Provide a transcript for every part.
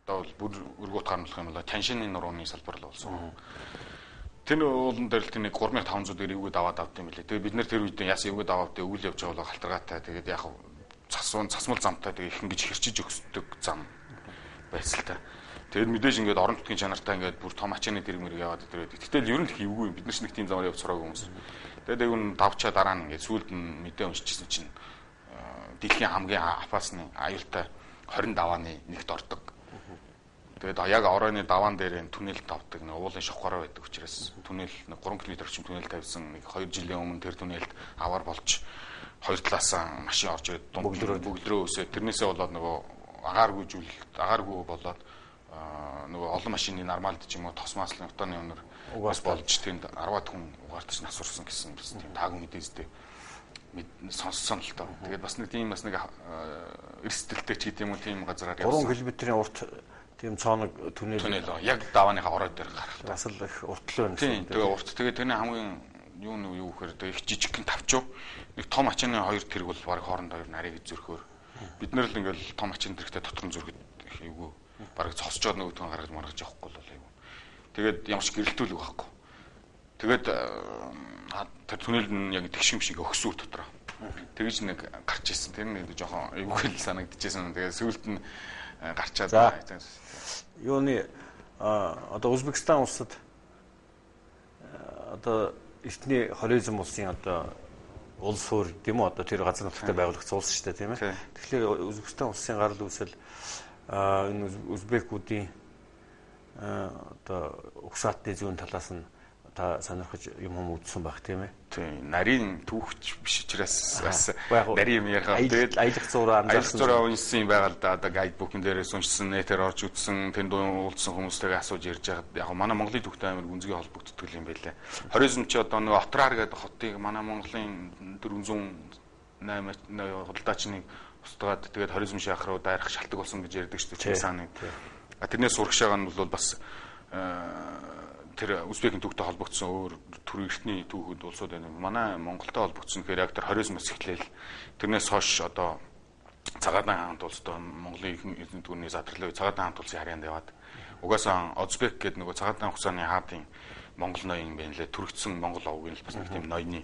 одоо бүр өргөт гармлах юм бол теншины нурууны салбар л болсон. Тэр уулан дээр л тэнийг 3500 дээр эвгүүд аваад авд юм билээ. Тэгээ бид нэр тэр үед яасан эвгүүд аваад өвөл явж байгаа бол халтаргаатай. Тэгээд яг цасмал замтай тэгээ их ингэж хэрчиж өгсдөг зам байсан л та. Тэгээд мэдээж ингээд орон нутгийн чанартай ингээд бүр том ачааны дэрэг мэрэг яваад ирээд. Гэтэл ер нь их эвгүй юм. Бид нар ч нэг тийм замаар явж сураагүй хүмүүс. Тэгээд яг нь давчаа дараа нь ингээд сүүлд нь мэдээ уншижсэн чинь дэлхийн хамгийн апасны аюултай 20 давааны нэгт ордог. Тэгээд яг оройны даваан дээр энэ түнэлд давдаг нэг уулын шавхаараа байдаг учраас түнэл 3 км орчим түнэл тавьсан нэг 2 жилийн өмнө тэр түнэлд аваар болж хоёр талаасаа машин орж ирээд бөглөрөө өсөө тэрнээсээ болоод нөгөө агааргүй болоод нөгөө олон машины нормалд ч юм уу тосмааслын утааны өнөр бас болж тэнд 10-аад хүн угаартаж насурсан гэсэн тийм таагүй мэдээстэй сонссон л тоо. Тэгээд бас нэг эрсдэлтэй ч гэдэг юм уу тийм газараар 3 км-ийн урт тийм цооног түнэл яг давааныхаа орой дээр гарах. Бас л их уртлаа байна. Тийм тэгээ урт. Тэгээ тэрний хамгийн юу гэхээр тэгээ их жижигхэн тавчуу. Нэг том ачааны хоёр тэрэг бол баг хоорондоо хоёр нарыг зөрхөөр. Бид нар л ингээл том ачааны тэрэгтэй дотор нь зөргөд эвгүй. Бараг цосчоод нөгөө түн гаргаж маргаж явахгүй бол эвгүй. Тэгээд ямар ч гэрэлтүүлэг байхгүй. Тэгээд тэр түнэлд нь яг тэгшим шиг өгсөөр дотроо. Тэгэж нэг гарч ирсэн. Тэр нэг жоохон эвгүй л санагдчихсэн. Тэгээд сүүлд нь гарчаад юуны одоо Узбекистан улсад одоо эртний хоризм улсын одоо улс хөр гэм үү одоо тэр газар нутагтай байгуулагдсан улс шүү дээ тийм ээ. Тэгэхээр Узбекистан улсын гарал үүсэл энэ узбекуудын одоо угсаатны зүүн талаас нь та сонирхож юм үзсэн байх тийм ээ. Тийм нарийн түүхч биш учраас бас нарийн юм яхаа тэгээд аялах зураг уншсан байгаа л да одоо гайдбукн дээрээс уншсан нэтээр орж үзсэн тэнд уулзсан хүмүүстэйгээ асууж ярьж байгаад яг манай Монголын түүхтэй амар гүнзгий холбогддог юм байлаа. Хоризм ч одоо нөгөө Отраар гэдэг хотыг манай Монголын 408 худалдаачныг устгаад тэгээд хоризм шахах руу дайрах шалтгаан болсон гэж ярьдаг шүү дээ. Цаана. Тэрнээс урагшаага нь бол бас тэр Узбекийн түүхтэй холбогдсон өөр төр эртний түүхүүд улсууд байна. Манай Монголтой холбогдсон гэхээр яг тэр хоризмоос эхлээл тэрнээс хойш одоо Цагаатан хаант улстай Монголын эзэн түүний задралын Цагаатан хаант улсын харьяанд яваад угаасаа Узбек гэдэг нөгөө Цагаатан хугацааны хаадын Монгол ноён юм байна лээ. Түргцсэн Монгол овгийн л бас нэг тийм ноёны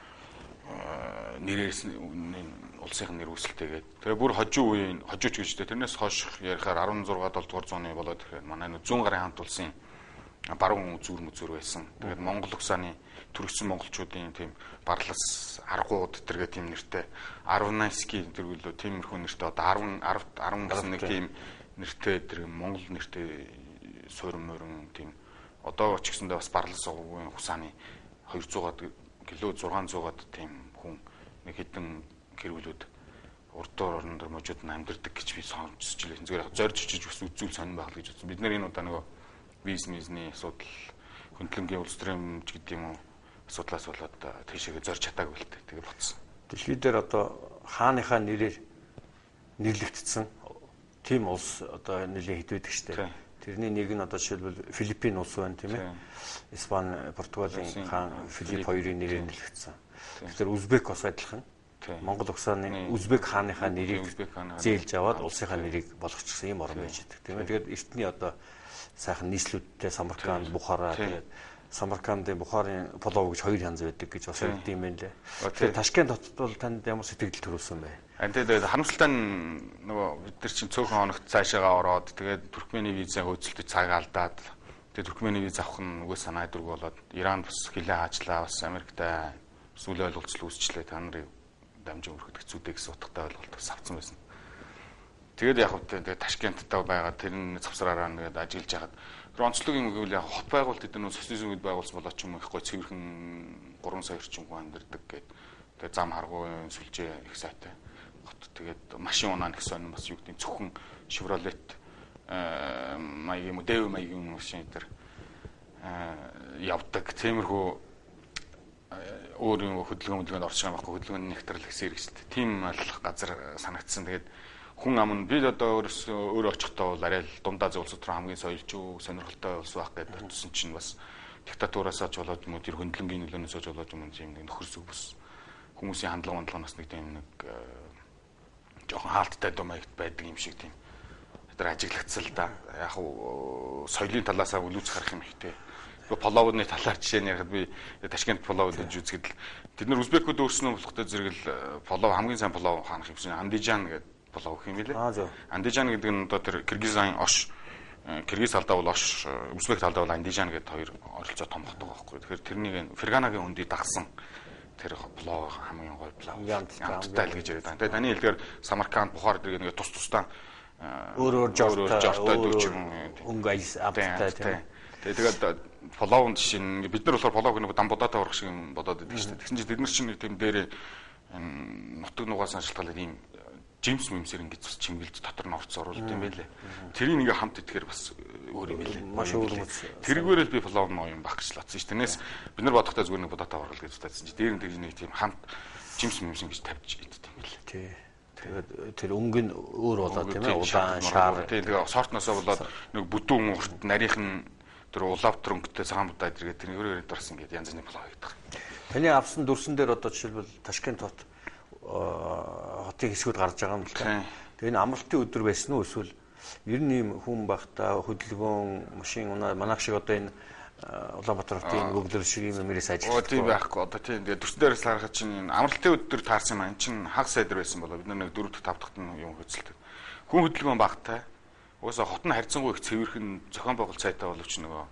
нэрээс улсын нэр үүсэлтэйгээд тэгээ бүр хожууч гэжтэй тэрнээс хойш ярихаар 16 7 дугаар зууны болоод ирэхээр манай зүүн гарын хаант улсын баруун зүр байсан. Тэгээд Монгол угсааны түргцсэн монголчуудын тийм барлас аргууд тэргээ тийм нэртэй Арвнайский тэргүүлөө тиймэрхүү нэртэй одоо 10 гэсэн нэг тийм нэртэй тэр монгол нэртэй суурин мөрөн тийм одоо ч гэсэндээ бас барлас овгийн угсааны 200-аад кило 600-аад тийм хүн нэг хэдэн гэрүүлүүд урдуур орон дээр можууд амьдэрдэг гэж би сонсч илээ. Зүгээр зорж очиж ус үзүүл сонирн байх гэж бодсон. Бид нар энэ удаа нөгөө бизнесний асуудал хөндлөнгийн улс төрийн ч гэдэг юм уу асуудлаас болоод тийшээгээ зорж чадаагүй л дээ. Тэгээ боцсон. Дэлхий дээр одоо хааныхаа нэрээр нэрлэгдсэн тийм улс одоо нэлийн хэд байдаг штэ. Тэрний нэг нь одоо жишээлбэл Филиппин улс байна тийм ээ. Испани, Португалийн хаан Филипп хоёрын нэрээр нэрлэгдсэн. Тэгэхээр Узбек бас адилхан. Монгол угсааны Узбек хааныхаа нэрийг зээлж аваад улсынхаа нэрийг болгочихсон юм орн байж байгаа тийм ээ. Тэгээд эртний одоо сайхан нийслүүдтэй Самарканд, Бухара тэгээд Самаркандын Бухарын Полов гэж хоёр янз байдаг гэж бас ярьд юм байна лээ. Тэгээд Ташкент хотод бол танд ямар сэтгэл төрүүлсэн бэ? Тэгээд харамсалтай нь нөгөө бид нар чинь цөөхөн хоногт цаашаагаа ороод тэгээд Туркмений визээ хөөцөлдөж цагаа алдаад тэгээд Туркмений виз авах нь үгүй санаа дург болоод Иран бас хилээ хаачлаа бас Америктай сүүл ойлголцол үүсчлээ та нарын дамжин өрхөд хэцүүдээ гэсэн утгатай ойлголт бас авсан байсан. Тэгээд яг хөтэ Ташкенттай байгаа тэрний завсраараа ингээд ажиллаж хагаад тэр онцлогийн үйл яг хот байгуулалт эдгээр нөө социализм үед байгуулсан болоо ч юм их гой цэвэрхэн 3 сая орчим хүн амьдардаг гээд тэгээд зам харгуун сүлжээ их сайтай хот тэгээд машин унаа их сонь бас юу гэдэг зөвхөн Chevrolet маягийн дэв маягийн машин дээр явдаг тиймэрхүү өөрийн хөдөлгөөнд орчих юм байхгүй хөдөлгөөний нэгтрэл гэсэн хэрэгсэлтэй тийм алах газар санагдсан. Тэгээд хүн ам нь бид одоо өөрөө очихдоо бол арай л дундаа зөв улс руу хамгийн соёлжгүй сонирхолтой улс байх гэдэг утсан чинь бас диктатураасаа ч болоод юм уу тэр хөндлөнгийн нөлөөнөөс ч болоод юм тийм нэг нөхөр зүгс хүмүүсийн хандлага мандлагаас нэг тийм нэг жоохон хаалттай дуу маягт байдаг юм шиг тийм тэр ажиглагдсан л да. Яг соёлын талаас үлүүц харах юм ихтэй. Половны талаар жишээ нь ярихад би Ташкент полов гэж үзэхэд тэд нар узбекүүд өөрснөө болохтой зэрэг л полов хамгийн сайн полов хаанах юмсан Андижан гэдэг полов гэх юм билээ. Андижан гэдэг нь одоо тэр Кыргызын Ош, Кыргыз талдаа бол Ош, Узбек талдаа бол Андижан гэдэг хоёр оролцоо томхдог байхгүй. Тэгэхээр тэрнийг Ферганагийн өндий дагсан тэр полов хамгийн гоё полов. Янттай л гэж яриад байна. Тэгээ таны хэлдгээр Самарканд, Бухар гэдэг нэг тус тусдаа өөр жортой өнгө айс автай тийм. Тэгээд половын жишээ нь бид нар болохоор полов гэх нэг дамбудаатай урах шиг юм бодоод байдаг шүү дээ. Тэгсэн чинь бид нар чинь тийм дээр нутаг нугаас шалтгаалаад ийм Джеймс Мимсэр ингэж бас чимгэлж дотор нь орц оруулт юм байлээ. Тэрийг ингээ хамт итгэхээр бас өөр юм байлээ. Маш өөр юм. Тэргээрэл би полов ном юм багчлаадсан шүү дээ. Тэрнээс бид нар бодохдоо зүгээр нэг будаатай ургал гэж бодсон чинь дээр нь тэр нэг тийм хамт Джеймс Мимсэр гэж тавьж идэх юм байлээ. Тий. Тэгээд тэр өнгө нь өөр болоо тийм ээ. Удаан шаар. Тий. Тэгээ сортноосоо болоод нэг бүдүүн урт нарийнх нь тэр улаав трөнгөтэй цагаан будаа идэргээд тэр өөрөөр дурсан гэдэг янз бүрийн полов байдаг. Таны авсан дүрсэн дээр одоо жишээлбэл Ташкент хотын хэсгүүд гарч байгаа юм л та. Тэгээ энэ амралтын өдөр байсан уу эсвэл ер нь ийм хүн багтаа хөдөлгөөн машин манайх шиг одоо энэ Улаанбаатар хотын өглөө шиг юм нэрээс ажиллаж тийм байхгүй одоо тийм тэгээ дүрсэн дээрээс харахад чинь амралтын өдөр таарсан маань чинь хагас сайдар байсан болоо бид нэг 4-5 дахьт нь юм хөдөлтөд. Хүн хөдөлгөөн багтаа угаасаа хот нь харьцангуй их цэвэрхэн зохион байгуулалт сайтай боловч нөгөө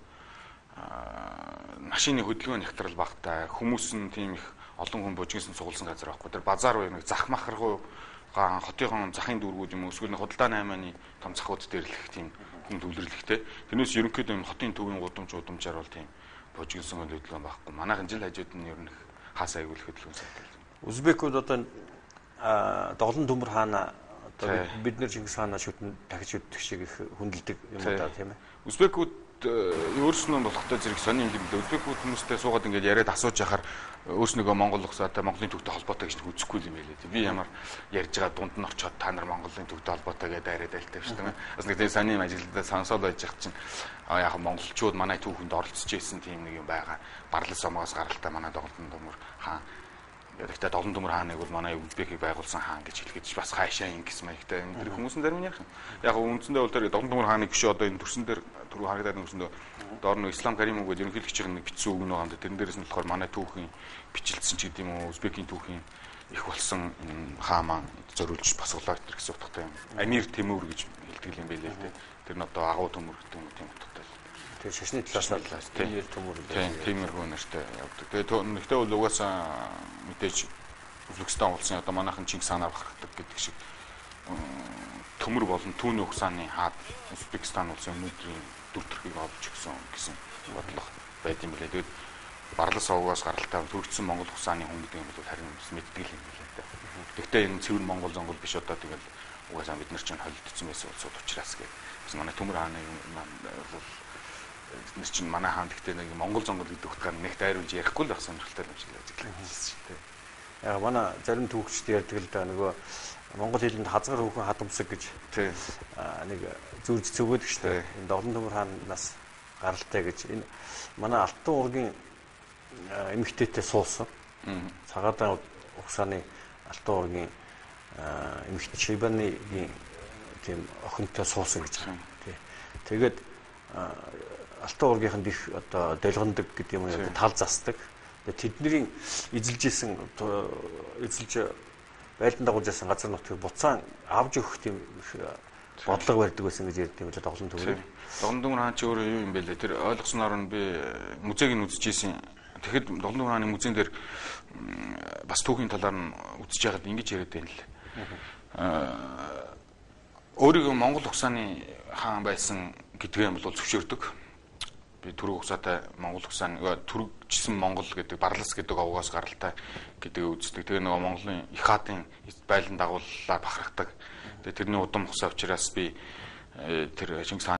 машины хөдөлгөөний хягтрал багтаа хүмүүс нь тийм их олон хүн бужигсан сугулсан газар байхгүй. Тэр базар уу нэг зах махаргуу хотын захын дүүргүүд юм эсвэл худалдаа 8-ны том захууд дээр л их тийм хүн төвлөрлөхтэй. Тэрнээс ерөнхийдөө юм хотын төвийн удамжаар бол тийм бужигсан хөдөлгөөн байхгүй. Манайхан жил хажууд нь ер нь хаас аягүй хөдөлгөөн сайтай. Узбекүүд одоо Доглон төмөр хаана бид нэр Чингис хаанаа шүтэн дахиж өдөх шиг их хүндэлдэг юм даа тийм ээ. Узбекүүд өөрснөө болохтой зэрэг сони юм л Узбекүүд хүмүүстэй суугаад ингээд яриад асууж яхаар өөрснөөгөө Монгол улсаатай Монголын төвтэй холбоотой гэж үзэхгүй юм байлээ. Би ямар ярьж байгаа дунд нь очиод та нар Монголын төвтэй холбоотой гэдээ яриад айлтай шүү дээ. Бас нэг тийм сони ажилдаа сонсоод байж байгаа чинь яг монголчууд манай түүхэнд оролцож ирсэн тийм нэг юм байгаа. Барлал сомоос гаралтай манай Доглон төмөр хаан гэхдээ Доглон төмөр хааныг бол манай Узбекийг байгуулсан хаан гэж хэлгээд бас хаашаа ингэс маягтай энэ тэр хүмүүсийн зарим нь ярих юм. Яг үндсэндээ бол тэр Доглон төмөр хааныг биш одоо энэ төрсөн дээр түрүү харагдаад нүрсэндээ доор нь Ислам Каримов гэдэг ерөнхийлөгчийн нэг бичсэн үг нэг юм. Тэрэн дээрээс нь болохоор манай түүхийн бичлэлсэн ч гэдэг юм уу Узбекийн түүхийн их болсон хаан маань зориулж басглаа гэсэн утгатай юм. Амир Тимүр гэж хэлдэг юм байлээ л дээ. Тэр нь одоо агуу төмөр гэдэг юм тийм утгатай. Тэгээ шашны талаас Амир Тимүр Тимүр нэртэй явдаг. Тэгээ нэгтэй бол угаасаа мэдээж Узбекистан улсын одоо манайхан Чингис хаанаар бахархдаг гэдэг шиг төмөр болон түүний ухааны хаад Узбекистан улсын өнөөдрийн дүр төрхийг олж өгсөн гэсэн бодлого байд юм билээ. Тэгээд барлал сувгаас гаралтай төрөгдсөн Монгол ухааны хүн гэдэг юм бол харин мэддэг юм билээ. Гэхдээ энэ цэвэр Монгол зонгол биш одоо тэгэл угаасаа бид нар чинь холилдсон байсан улсууд учраас гэх. Бас манай төмөр хааны бол бид нар чинь манай хаан гэхдээ нэг Монгол зонгол гэдэг утгаар нэг дайруулж ярихгүй л байх сонирхолтой юм шиг ажиглаж байна шүү дээ. Яг манай зарим түүхчд ярьдаг л да нөгөө Монгол хэлэнд хазгар хүүхэн хадамсаг гэж нэг зүүрж цөгөөд гэжтэй. Энэ Доглон төмөр хаанаас гаралтай гэж энэ манай Алтан уургийн эмэгтэйтэй суусан. Цагаатан ухсааны Алтан уургийн эмэгтэй Шибаныгийн тийм охинтой суусан гэж байна. Тэгээд Алтан уургийнхэнд их одоо дэлгэндэг гэдэг юм уу тал засдаг. Тэдний эзэлж байлдан дагуулж байсан газар нутгийг буцаан авж өгөх тийм бодлого барьдаг байсан гэж ярьд юм л Доглон төмөр. Доглон төмөр хаан чи өөрөө юу юм бэ лээ? Тэр ойлгосноор нь би музейг нь үзчихсэн. Тэгэхэд Доглон төмөр хааны музейн дээр бас түүхийн талаар нь үзэж байгаад ингэж яриад байна л. Өөрийгөө Монгол ухааны хаан байсан гэдгээ юм бол зөвшөөрдөг. Би түрүү ухсаатай Монгол ухааны түрэгжсэн Монгол гэдэг барлас гэдэг овгоос гаралтай гэдэг үздэг. Тэгээ нөгөө Монголын их хаадын байлдан дагууллаа бахархдаг. Тэгээ тэрний удам ухсаа учраас би тэр Чингис хааны